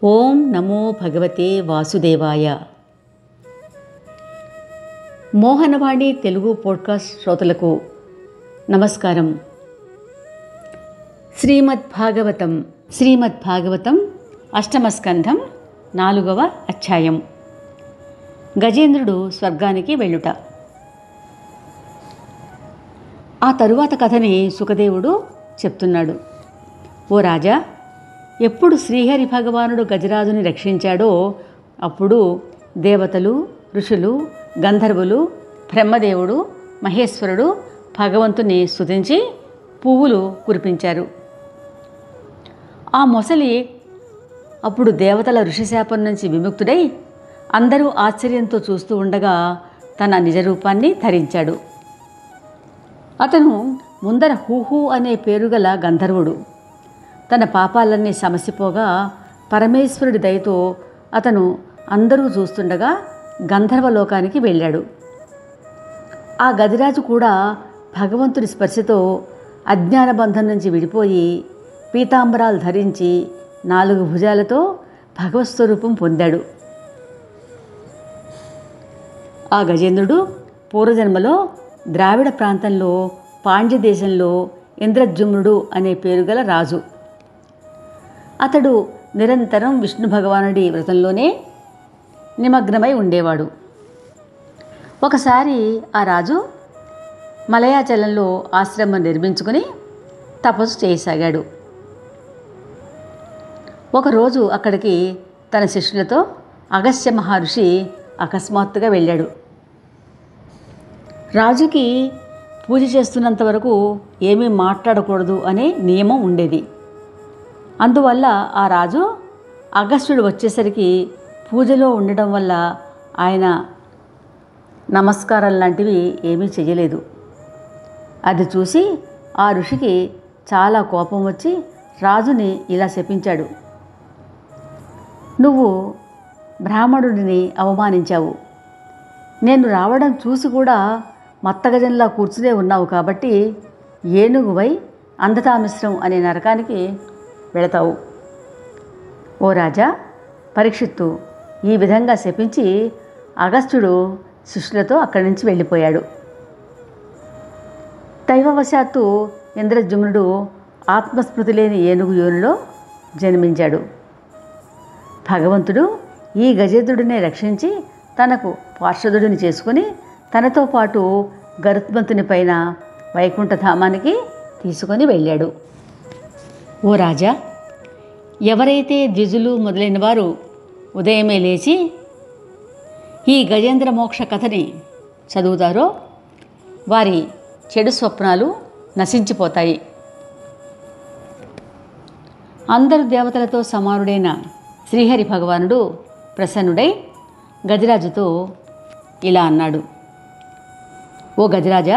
ఓం నమో భగవతే వాసుదేవాయ. మోహనవాణి తెలుగు పోడ్కాస్ట్ శ్రోతలకు నమస్కారం. శ్రీమద్భాగవతం అష్టమ స్కంధం 4వ అధ్యాయం. గజేంద్రుడు స్వర్గానికి వెళ్ళుట. ఆ తరువాత కథని సుఖదేవుడు చెప్తున్నాడు. ఓ రాజా, ఎప్పుడు శ్రీహరి భగవానుడు గజరాజుని రక్షించాడో అప్పుడు దేవతలు, ఋషులు, గంధర్వులు, బ్రహ్మదేవుడు, మహేశ్వరుడు భగవంతుని స్తుతించి పువ్వులు కురిపించారు. ఆ మొసలి అప్పుడు దేవతల ఋషిశాపం నుంచి విముక్తుడై అందరూ ఆశ్చర్యంతో చూస్తూ ఉండగా తన నిజరూపాన్ని ధరించాడు. అతను ముందర హూహూ అనే పేరుగల గంధర్వుడు. తన పాపాలన్నీ సమసిపోగా పరమేశ్వరుడి దయతో అతను అందరూ చూస్తుండగా గంధర్వలోకానికి వెళ్ళాడు. ఆ గజరాజు కూడా భగవంతుడి స్పర్శతో అజ్ఞానబంధం నుంచి విడిపోయి పీతాంబరాలు ధరించి 4 భుజాలతో భగవత్స్వరూపం పొందాడు. ఆ గజేంద్రుడు పూర్వజన్మలో ద్రావిడ ప్రాంతంలో పాండ్య దేశంలో ఇంద్రజుమ్నుడు అనే పేరుగల రాజు. అతడు నిరంతరం విష్ణు భగవానుడి వ్రతంలోనే నిమగ్నమై ఉండేవాడు. ఒకసారి ఆ రాజు మలయాచలంలో ఆశ్రమం నిర్మించుకుని తపస్సు చేయసాగాడు. ఒకరోజు అక్కడికి తన శిష్యులతో అగస్త్య మహర్షి అకస్మాత్తుగా వెళ్ళాడు. రాజుకి పూజ చేస్తున్నంత వరకు ఏమీ మాట్లాడకూడదు అనే నియమం ఉండేది. అందువల్ల ఆ రాజు అగస్త్యుడు వచ్చేసరికి పూజలో ఉండడం వల్ల ఆయన నమస్కారం లాంటివి ఏమీ చేయలేదు. అది చూసి ఆ ఋషికి చాలా కోపం వచ్చి రాజుని ఇలా శపించాడు. నువ్వు బ్రాహ్మణుడిని అవమానించావు. నేను రావడం చూసి కూడా మత్తగజంలా కూర్చునే ఉన్నావు కాబట్టి ఏనుగువై అంధతామిశ్రం అనే నరకానికి వెళతావు. ఓ రాజా, పరీక్షిత్తు ఈ విధంగా శపించి అగస్త్యుడు శిష్యులతో అక్కడి నుంచి వెళ్ళిపోయాడు. దైవవశాత్తు ఇంద్రజుమ్నుడు ఆత్మస్మృతి లేని ఏనుగు యోనిలో జన్మించాడు. భగవంతుడు ఈ గజేంద్రుడిని రక్షించి తనకు పార్షదుడిని చేసుకుని తనతో పాటు గరుత్మంతుని పైన వైకుంఠధామానికి తీసుకొని వెళ్ళాడు. ఓ రాజా, ఎవరైతే ద్విజులు మొదలైన వారు ఉదయమే లేచి ఈ గజేంద్ర మోక్ష కథని చదువుతారో వారి చెడు స్వప్నాలు నశించిపోతాయి. అందరు దేవతలతో సమానుడైన శ్రీహరి భగవానుడు ప్రసన్నుడై గజరాజుతో ఇలా అన్నాడు. ఓ గజరాజా,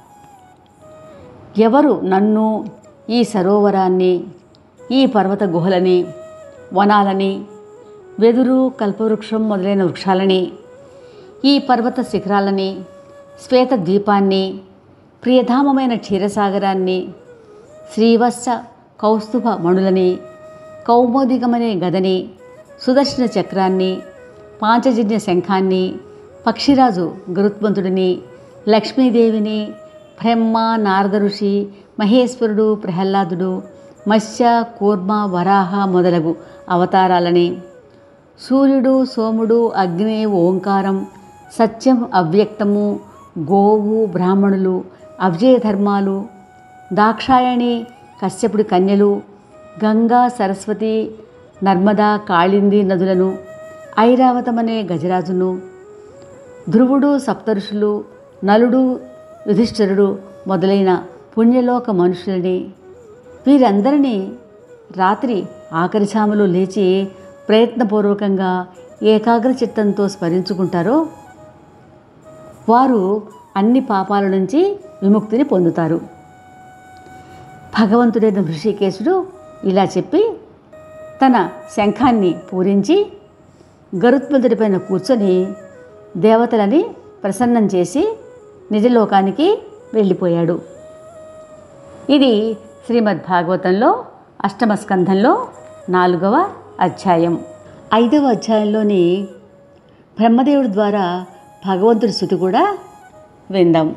ఎవరు నన్ను, ఈ సరోవరాన్ని, ఈ పర్వత గుహలని, వనాలని, వెదురు, కల్పవృక్షం మొదలైన వృక్షాలని, ఈ పర్వత శిఖరాలని, శ్వేత ద్వీపాన్ని, ప్రియధామమైన క్షీరసాగరాన్ని, శ్రీవత్స కౌస్తుభ మణులని, కౌమోదికమనే గదని, సుదర్శన చక్రాన్ని, పాంచజన్య శంఖాన్ని, పక్షిరాజు గరుత్మంతుడిని, లక్ష్మీదేవిని, బ్రహ్మ, నారద ఋషి, మహేశ్వరుడు, ప్రహ్లాదుడు, మత్స్య, కూర్మ, వరాహ మొదలగు అవతారాలని, సూర్యుడు, సోముడు, అగ్ని, ఓంకారం, సత్యం, అవ్యక్తము, గోవు, బ్రాహ్మణులు, అవ్యయధర్మాలు, దాక్షాయణి, కశ్యపుడి కన్యలు, గంగా, సరస్వతి, నర్మదా, కాళింది నదులను, ఐరావతమనే గజరాజును, ధ్రువుడు, సప్తఋషులు, నలుడు, యుధిష్ఠిరుడు మొదలైన పుణ్యలోక మనుషులని, వీరందరినీ రాత్రి ఆఖరిశామలో లేచి ప్రయత్నపూర్వకంగా ఏకాగ్ర చిత్తంతో స్మరించుకుంటారో వారు అన్ని పాపాల నుంచి విముక్తిని పొందుతారు. భగవంతుడైన హృషికేశుడు ఇలా చెప్పి తన శంఖాన్ని పూరించి గరుత్మంతుడిపైన కూర్చొని దేవతలని ప్రసన్నం చేసి నిజలోకానికి వెళ్ళిపోయాడు. ఇది శ్రీమద్భాగవతంలో అష్టమ స్కంధంలో 4వ అధ్యాయం. 5వ అధ్యాయంలోని బ్రహ్మదేవుడి ద్వారా భగవంతుడి స్తుతి కూడా విందాం.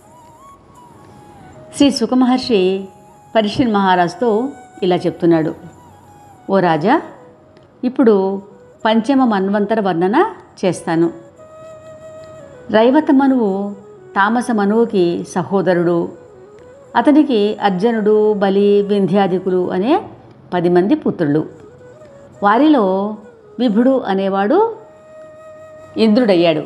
శ్రీ సుఖమహర్షి పరీక్షిత్ మహారాజుతో ఇలా చెప్తున్నాడు. ఓ రాజా, ఇప్పుడు పంచమ మన్వంతర వర్ణన చేస్తాను. రైవత మనువు తామస మనువుకి సహోదరుడు. అతనికి అర్జునుడు, బలి, వింధ్యాదికులు అనే 10 మంది పుత్రులు. వారిలో విభుడు అనేవాడు ఇంద్రుడయ్యాడు.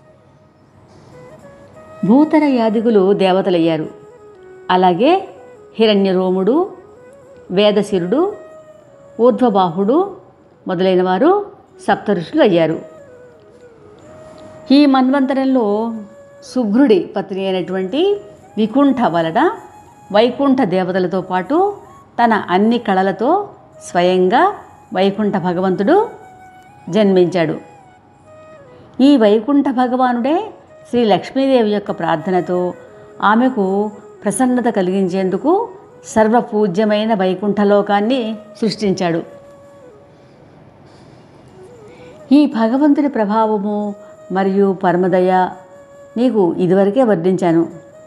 భూతర యాదికులు దేవతలయ్యారు. అలాగే హిరణ్యరోముడు, వేదశిరుడు, ఊర్ధ్వబాహుడు మొదలైన వారు సప్తఋషులు అయ్యారు. ఈ మన్వంతరంలో శుభ్రుడి పత్ని అయినటువంటి వికుంఠ వలన వైకుంఠ దేవతలతో పాటు తన అన్ని కళలతో స్వయంగా వైకుంఠ భగవంతుడు జన్మించాడు. ఈ వైకుంఠ భగవానుడే శ్రీ లక్ష్మీదేవి యొక్క ప్రార్థనతో ఆమెకు ప్రసన్నత కలిగించేందుకు సర్వపూజ్యమైన వైకుంఠలోకాన్ని సృష్టించాడు. ఈ భగవంతుని ప్రభావము మరియు పరమదయ నీకు ఇదివరకే వర్ణించాను.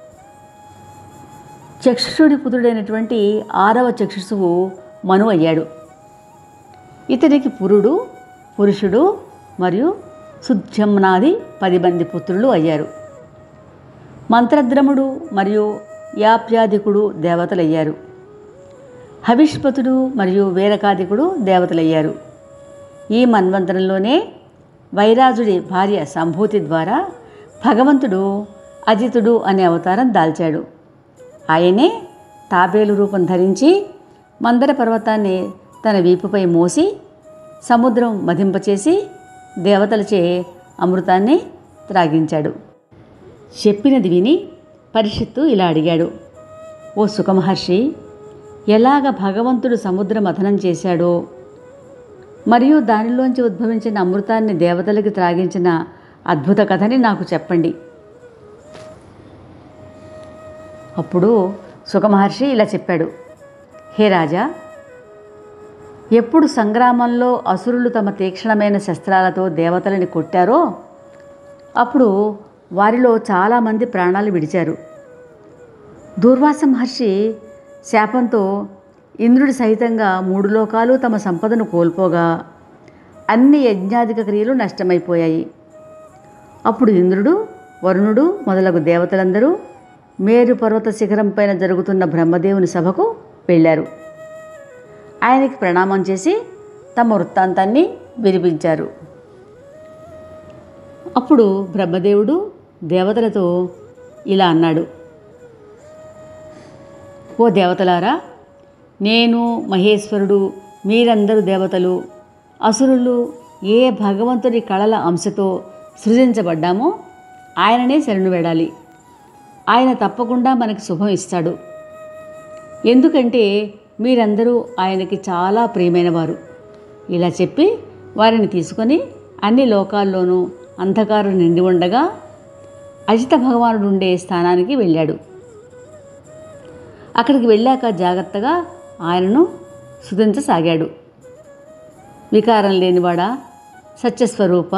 చక్షుడి పుత్రుడైనటువంటి 6వ చక్షుసువు మను అయ్యాడు. ఇతనికి పురుడు, పురుషుడు మరియు సుధ్యమ్నాది 10 మంది పుత్రులు అయ్యారు. మంత్రద్రముడు మరియు యాప్యాదికుడు దేవతలయ్యారు. హవిష్పతుడు మరియు వీరకాదికుడు దేవతలయ్యారు. ఈ మన్వంతరంలోనే వైరాజుడి భార్య సంభూతి ద్వారా భగవంతుడు అజితుడు అనే అవతారం దాల్చాడు. ఆయనే తాబేలు రూపం ధరించి మందర పర్వతాన్ని తన వీపుపై మోసి సముద్రం మదింపచేసి దేవతలచే అమృతాన్ని త్రాగించాడు. చెప్పినది విని పరీక్షిత్తు ఇలా అడిగాడు. ఓ సుఖమహర్షి, ఎలాగ భగవంతుడు సముద్ర మథనం చేశాడో మరియు దానిలోంచి ఉద్భవించిన అమృతాన్ని దేవతలకి త్రాగించిన అద్భుత కథని నాకు చెప్పండి. అప్పుడు సుఖమహర్షి ఇలా చెప్పాడు. హే రాజా, ఎప్పుడు సంగ్రామంలో అసురులు తమ తీక్షణమైన శస్త్రాలతో దేవతలని కొట్టారో అప్పుడు వారిలో చాలామంది ప్రాణాలు విడిచారు. దూర్వాస మహర్షి శాపంతో ఇంద్రుడి సహితంగా 3 లోకాలు తమ సంపదను కోల్పోగా అన్ని యజ్ఞాధిక క్రియలు నష్టమైపోయాయి. అప్పుడు ఇంద్రుడు, వరుణుడు మొదలగు దేవతలందరూ మేరు పర్వత శిఖరం పైన జరుగుతున్న బ్రహ్మదేవుని సభకు వెళ్ళారు. ఆయనకి ప్రణామం చేసి తమ వృత్తాంతాన్ని వినిపించారు. అప్పుడు బ్రహ్మదేవుడు దేవతలతో ఇలా అన్నాడు. ఓ దేవతలారా, నేను, మహేశ్వరుడు, మీరందరూ దేవతలు, అసురులు ఏ భగవంతుడి కళల అంశతో సృజించబడ్డామో ఆయననే శరణు వేడాలి. ఆయన తప్పకుండా మనకి శుభం ఇస్తాడు. ఎందుకంటే మీరందరూ ఆయనకి చాలా ప్రియమైన వారు. ఇలా చెప్పి వారిని తీసుకొని అన్ని లోకాల్లోనూ అంధకారం నిండి ఉండగా అజిత భగవానుడు ఉండే స్థానానికి వెళ్ళాడు. అక్కడికి వెళ్ళాక జాగ్రత్తగా ఆయనను స్తుతించసాగాడు. వికారం లేనివాడా, సత్యస్వరూప,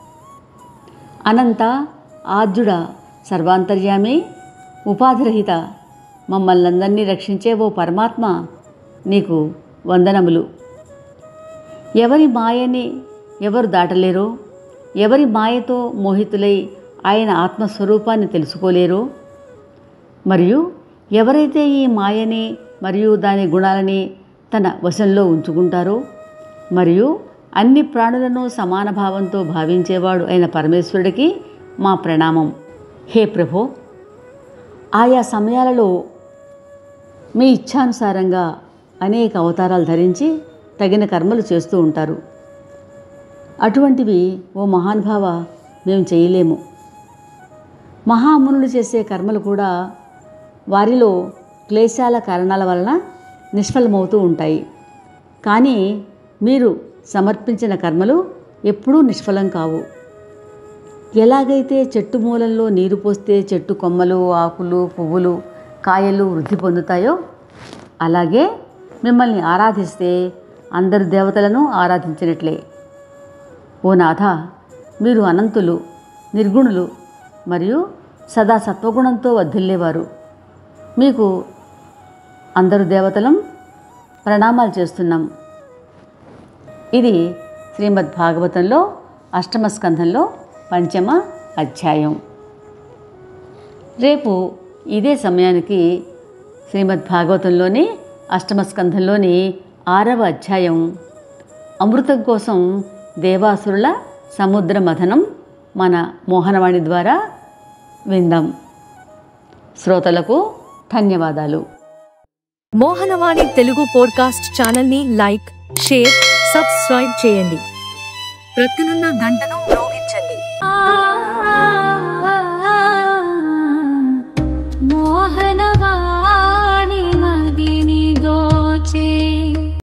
అనంత, ఆద్యుడ, సర్వాంతర్యామి, ఉపాధిరహిత, మమ్మల్నందరినీ రక్షించే ఓ పరమాత్మ, నీకు వందనములు. ఎవరి మాయని ఎవరు దాటలేరో, ఎవరి మాయతో మోహితులై ఆయన ఆత్మస్వరూపాన్ని తెలుసుకోలేరో, మరియు ఎవరైతే ఈ మాయని మరియు దాని గుణాలని తన వశంలో ఉంచుకుంటారో, మరియు అన్ని ప్రాణులను సమాన భావంతో భావించేవాడు అయిన పరమేశ్వరుడికి మా ప్రణామం. హే ప్రభో, ఆయా సమయాలలో మీ ఇచ్ఛానుసారంగా అనేక అవతారాలు ధరించి తగిన కర్మలు చేస్తూ ఉంటారు. అటువంటివి ఓ మహానుభావ మేము చేయలేము. మహామునులు చేసే కర్మలు కూడా వారిలో క్లేశాల కారణాల వలన నిష్ఫలమవుతూ ఉంటాయి. కానీ మీరు సమర్పించిన కర్మలు ఎప్పుడూ నిష్ఫలం కావు. ఎలాగైతే చెట్టు మూలంలో నీరు పోస్తే చెట్టు కొమ్మలు, ఆకులు, పువ్వులు, కాయలు వృద్ధి పొందుతాయో, అలాగే మిమ్మల్ని ఆరాధిస్తే అందరు దేవతలను ఆరాధించినట్లే. ఓ నాథ, మీరు అనంతులు, నిర్గుణులు మరియు సదా సత్వగుణంతో వర్ధిల్లేవారు. మీకు అందరు దేవతలం ప్రణామాలు చేస్తున్నాం. ఇది శ్రీమద్ భాగవతంలో 8వ స్కంధంలో 5వ అధ్యాయం. రేపు ఇదే సమయానికి శ్రీమద్ భాగవతంలోని 8వ స్కంధంలోని 6వ అధ్యాయం అమృతం కోసం దేవాసురుల సముద్ర మథనం మన మోహనవాణి ద్వారా విందాం. శ్రోతలకు ధన్యవాదాలు. మోహనవాణి తెలుగు పోడ్కాస్ట్ ఛానల్ని లైక్, షేర్, సబ్స్క్రైబ్ చేయండి. ప్రక్కనున్న గంటను మ్రోగించండి. మోహనవాణి మదిని దోచే